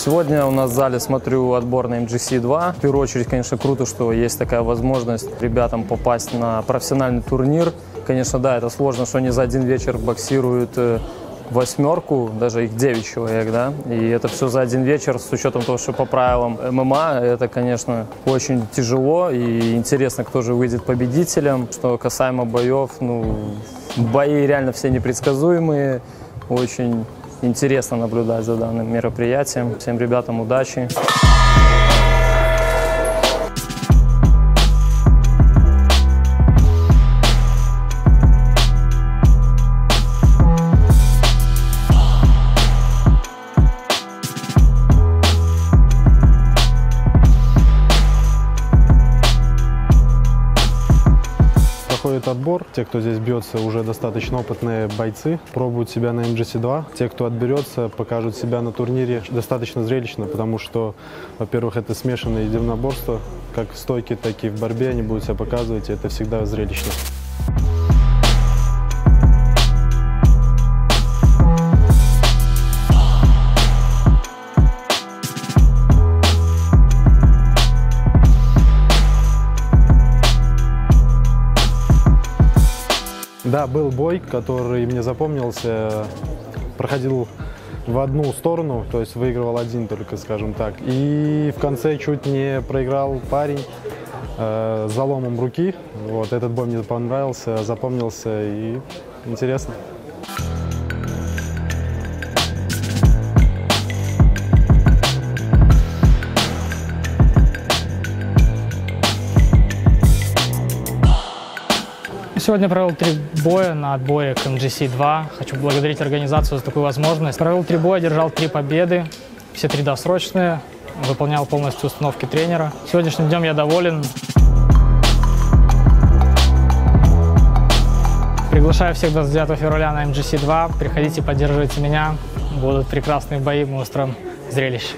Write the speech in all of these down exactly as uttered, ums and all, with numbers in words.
Сегодня у нас в зале смотрю отбор на эм джи си два. В первую очередь, конечно, круто, что есть такая возможность ребятам попасть на профессиональный турнир. Конечно, да, это сложно, что они за один вечер боксируют восьмерку, даже их девять человек, да, и это все за один вечер, с учетом того, что по правилам эм эм а, это, конечно, очень тяжело, и интересно, кто же выйдет победителем. Что касаемо боев, ну, бои реально все непредсказуемые, очень интересно наблюдать за данным мероприятием. Всем ребятам удачи! Проходит отбор. Те, кто здесь бьется, уже достаточно опытные бойцы, пробуют себя на эм джи си два. Те, кто отберется, покажут себя на турнире достаточно зрелищно, потому что, во-первых, это смешанное единоборство, как в стойке, так и в борьбе они будут себя показывать, и это всегда зрелищно. Да, был бой, который мне запомнился, проходил в одну сторону, то есть выигрывал один только, скажем так. И в конце чуть не проиграл парень э, заломом руки. Вот, этот бой мне понравился, запомнился и интересно. Сегодня провел три боя на отборе к эм джи си два. Хочу поблагодарить организацию за такую возможность. Провел три боя, держал три победы, все три досрочные, выполнял полностью установки тренера. Сегодняшним днем я доволен. Приглашаю всех двадцать девятого февраля на эм джи си два. Приходите, поддерживайте меня. Будут прекрасные бои, мы устроим зрелище.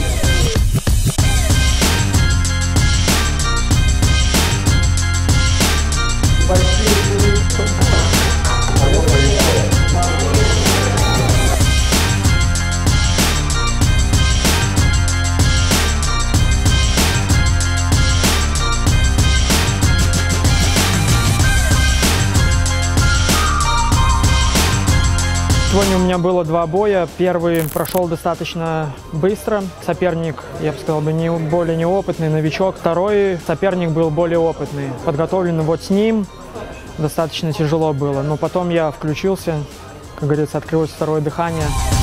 Сегодня у меня было два боя. Первый прошел достаточно быстро. Соперник, я бы сказал, не, более неопытный, новичок. Второй соперник был более опытный. Подготовлен вот с ним. Достаточно тяжело было. Но потом я включился, как говорится, открылось второе дыхание.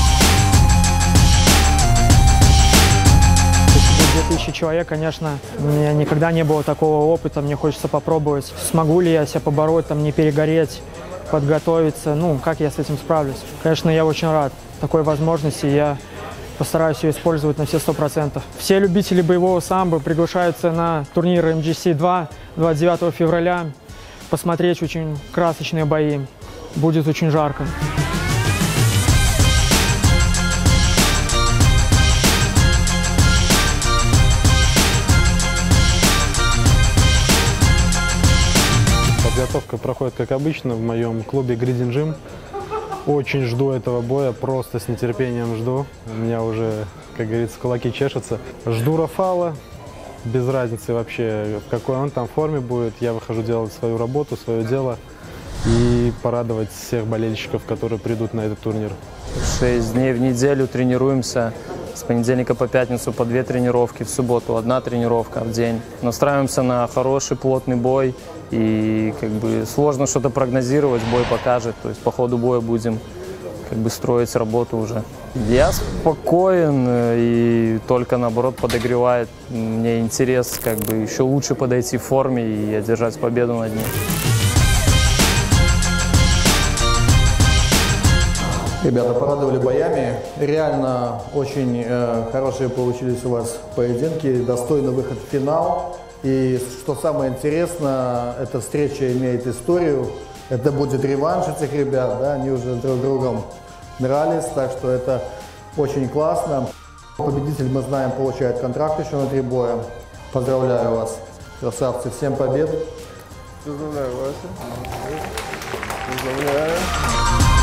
две тысячи человек, конечно, у меня никогда не было такого опыта. Мне хочется попробовать, смогу ли я себя побороть, там, не перегореть, подготовиться, ну, как я с этим справлюсь. Конечно, я очень рад такой возможности, я постараюсь ее использовать на все сто процентов. Все любители боевого самбо приглашаются на турнир эм джи си два двадцать девятого февраля посмотреть очень красочные бои. Будет очень жарко. Подготовка проходит как обычно в моем клубе Gridin Gym. Очень жду этого боя, просто с нетерпением жду. У меня уже, как говорится, кулаки чешутся. Жду Рафала, без разницы вообще, в какой он там форме будет. Я выхожу делать свою работу, свое дело и порадовать всех болельщиков, которые придут на этот турнир. Шесть дней в неделю тренируемся. С понедельника по пятницу по две тренировки, в субботу одна тренировка в день. Настраиваемся на хороший плотный бой, и как бы сложно что-то прогнозировать, бой покажет. То есть по ходу боя будем как бы строить работу уже. Я спокоен и только наоборот подогревает мне интерес как бы еще лучше подойти в форме и одержать победу над ним. Ребята порадовали боями. Реально очень э, хорошие получились у вас поединки. Достойный выход в финал. И что самое интересное, эта встреча имеет историю. Это будет реванш этих ребят. Да? Они уже друг другом дрались. Так что это очень классно. Победитель, мы знаем, получает контракт еще на три боя. Поздравляю вас, красавцы. Всем побед. Поздравляю, Вася. Поздравляю.